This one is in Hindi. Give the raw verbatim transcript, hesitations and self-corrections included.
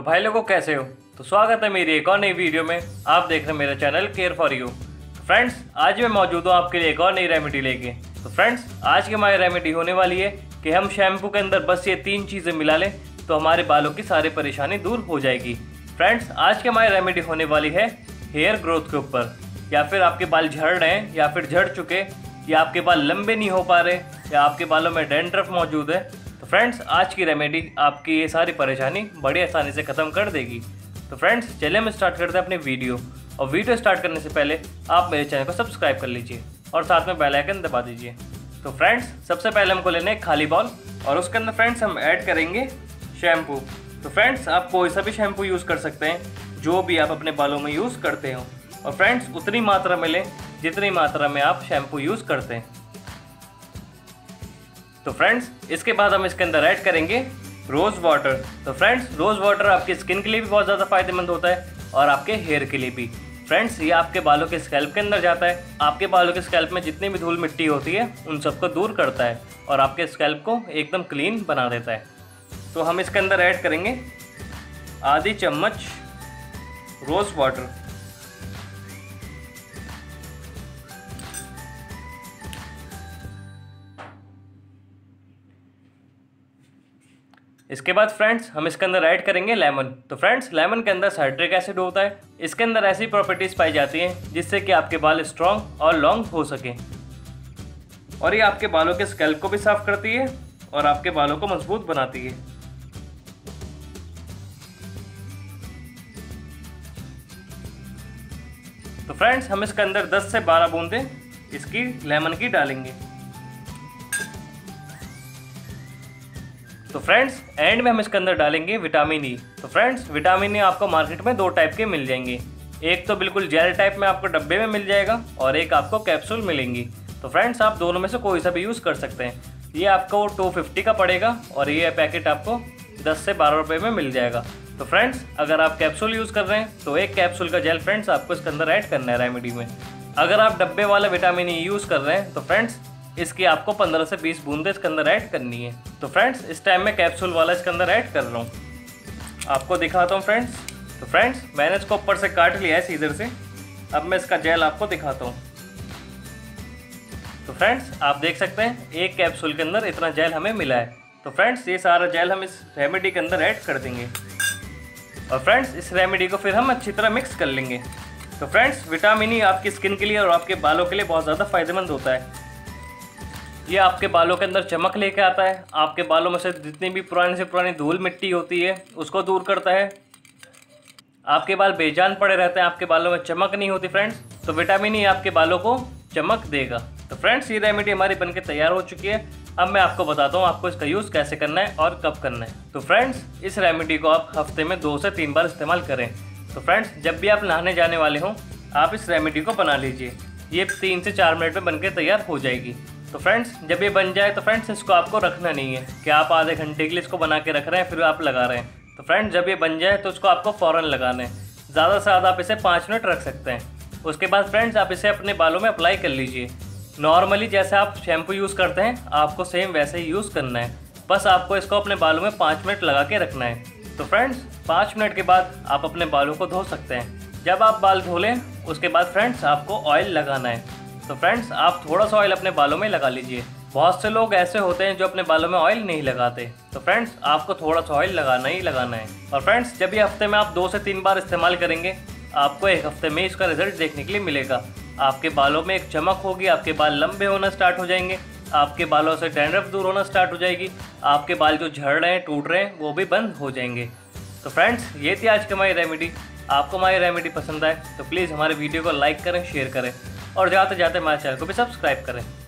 भाई लोगों कैसे हो। तो स्वागत है मेरी एक और नई वीडियो में। आप देख रहे हैं मेरा channel care for you. Friends आज मैं मौजूद हूँ आपके लिए एक और नई रेमेडी लेके। तो फ्रेंड्स आज की हमारी रेमेडी होने वाली है कि हम शैम्पू के अंदर बस ये तीन चीज़ें मिला लें तो हमारे बालों की सारी परेशानी दूर हो जाएगी। फ्रेंड्स आज की हमारी रेमेडी होने वाली है हेयर ग्रोथ के ऊपर। या फिर आपके बाल झड़ रहे हैं या फिर झड़ चुके या आपके बाल लंबे नहीं हो पा रहे या आपके बालों में डैंड्रफ मौजूद है, तो फ्रेंड्स आज की रेमेडी आपकी ये सारी परेशानी बड़ी आसानी से ख़त्म कर देगी। तो फ्रेंड्स चलिए हम स्टार्ट करते हैं अपनी वीडियो। और वीडियो स्टार्ट करने से पहले आप मेरे चैनल को सब्सक्राइब कर लीजिए और साथ में बेल आइकन दबा दीजिए। तो फ्रेंड्स सबसे पहले हमको लेना है खाली बाउल और उसके अंदर फ्रेंड्स हम ऐड करेंगे शैम्पू। तो फ्रेंड्स आप कोई सा भी शैम्पू यूज़ कर सकते हैं जो भी आप अपने बालों में यूज़ करते हो, और फ्रेंड्स उतनी मात्रा में लें जितनी मात्रा में आप शैम्पू यूज़ करते हैं। तो फ्रेंड्स इसके बाद हम इसके अंदर ऐड करेंगे रोज़ वाटर। तो फ्रेंड्स रोज़ वाटर आपकी स्किन के लिए भी बहुत ज़्यादा फायदेमंद होता है और आपके हेयर के लिए भी। फ्रेंड्स ये आपके बालों के स्कैल्प के अंदर जाता है, आपके बालों के स्कैल्प में जितनी भी धूल मिट्टी होती है उन सबको दूर करता है और आपके स्कैल्प को एकदम क्लीन बना देता है। तो हम इसके अंदर ऐड करेंगे आधी चम्मच रोज़ वाटर। इसके बाद फ्रेंड्स हम इसके अंदर ऐड करेंगे लेमन। तो फ्रेंड्स लेमन के अंदर साइट्रिक एसिड होता है, इसके अंदर ऐसी प्रॉपर्टीज़ पाई जाती हैं जिससे कि आपके बाल स्ट्रॉन्ग और लॉन्ग हो सके और ये आपके बालों के स्कैल्प को भी साफ करती है और आपके बालों को मजबूत बनाती है। तो फ्रेंड्स हम इसके अंदर दस से बारह बूंदें इसकी लेमन की डालेंगे। तो फ्रेंड्स एंड में हम इसके अंदर डालेंगे विटामिन ई। तो फ्रेंड्स विटामिन ई आपको मार्केट में दो टाइप के मिल जाएंगे, एक तो बिल्कुल जेल टाइप में आपको डब्बे में मिल जाएगा और एक आपको कैप्सूल मिलेंगी। तो फ्रेंड्स आप दोनों में से कोई सा भी यूज़ कर सकते हैं। ये आपको टू फिफ्टी का पड़ेगा और ये पैकेट आपको दस से बारह रुपये में मिल जाएगा। तो फ्रेंड्स अगर आप कैप्सूल यूज़ कर रहे हैं तो एक कैप्सूल का जेल फ्रेंड्स आपको इसके अंदर ऐड करना है रेमेडी में। अगर आप डब्बे वाला विटामिन ई यूज़ कर रहे हैं तो फ्रेंड्स इसकी आपको पंद्रह से बीस बूंदें इसके अंदर ऐड करनी है। तो फ्रेंड्स इस टाइम मैं कैप्सूल वाला इसके अंदर ऐड कर रहा हूँ, आपको दिखाता हूँ फ्रेंड्स। तो फ्रेंड्स मैंने इसको ऊपर से काट लिया है सीजर से, अब मैं इसका जेल आपको दिखाता हूँ। तो फ्रेंड्स आप देख सकते हैं एक कैप्सूल के अंदर इतना जेल हमें मिला है। तो फ्रेंड्स ये सारा जेल हम इस रेमेडी के अंदर ऐड कर देंगे और फ्रेंड्स इस रेमेडी को फिर हम अच्छी तरह मिक्स कर लेंगे। तो फ्रेंड्स विटामिन ई आपकी स्किन के लिए और आपके बालों के लिए बहुत ज़्यादा फायदेमंद होता है। ये आपके बालों के अंदर चमक लेके आता है, आपके बालों में से जितनी भी पुरानी से पुरानी धूल मिट्टी होती है उसको दूर करता है। आपके बाल बेजान पड़े रहते हैं, आपके बालों में चमक नहीं होती फ्रेंड्स, तो विटामिन ई आपके बालों को चमक देगा। तो फ्रेंड्स ये रेमेडी हमारी बनके तैयार हो चुकी है। अब मैं आपको बताता हूँ आपको इसका यूज़ कैसे करना है और कब करना है। तो फ्रेंड्स इस रेमेडी को आप हफ्ते में दो से तीन बार इस्तेमाल करें। तो फ्रेंड्स जब भी आप नहाने जाने वाले हों आप इस रेमेडी को बना लीजिए, ये तीन से चार मिनट में बनके तैयार हो जाएगी। तो फ्रेंड्स जब ये बन जाए तो फ्रेंड्स इसको आपको रखना नहीं है कि आप आधे घंटे के लिए इसको बना के रख रहे हैं फिर आप लगा रहे हैं। तो फ्रेंड्स जब ये बन जाए तो उसको आपको फ़ौरन लगाना है, ज़्यादा से ज़्यादा आप इसे पाँच मिनट रख सकते हैं। उसके बाद फ्रेंड्स आप इसे अपने बालों में अप्लाई कर लीजिए। नॉर्मली जैसे आप शैम्पू यूज़ करते हैं आपको सेम वैसे ही यूज़ करना है, बस आपको इसको अपने बालों में पाँच मिनट लगा के रखना है। तो फ्रेंड्स पाँच मिनट के बाद आप अपने बालों को धो सकते हैं। जब आप बाल धो लें उसके बाद फ्रेंड्स आपको ऑयल लगाना है। तो फ्रेंड्स आप थोड़ा सा ऑयल अपने बालों में लगा लीजिए। बहुत से लोग ऐसे होते हैं जो अपने बालों में ऑयल नहीं लगाते, तो फ्रेंड्स आपको थोड़ा सा ऑयल लगाना ही लगाना है। और फ्रेंड्स जब ये हफ्ते में आप दो से तीन बार इस्तेमाल करेंगे आपको एक हफ्ते में इसका रिजल्ट देखने के लिए मिलेगा। आपके बालों में एक चमक होगी, आपके बाल लंबे होना स्टार्ट हो जाएंगे, आपके बालों से डैंड्रफ दूर होना स्टार्ट हो जाएगी, आपके बाल जो झड़ रहे हैं टूट रहे हैं वो भी बंद हो जाएंगे। तो फ्रेंड्स ये थी आज की हमारी रेमेडी। आपको हमारी रेमेडी पसंद आए तो प्लीज़ हमारे वीडियो को लाइक करें, शेयर करें और जाते जाते हमारे चैनल को भी सब्सक्राइब करें।